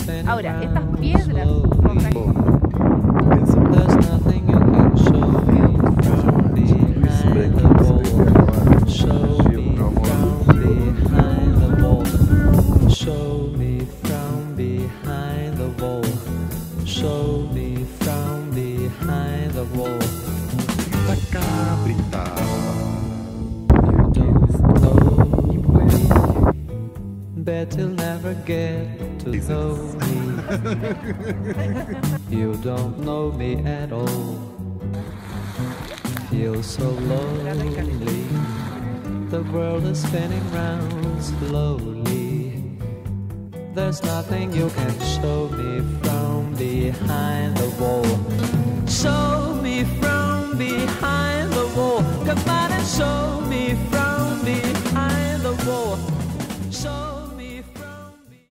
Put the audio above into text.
Ahora, estas piedras rojas. There's nothing you can show me from behind the wall. Show me from behind the wall. Show me from behind the wall. Show me from behind the wall. Da cabrita. You don't know me. Bet you'll never get to know me. You don't know me at all. Feel so lonely. The world is spinning round slowly. There's nothing you can show me from behind the wall.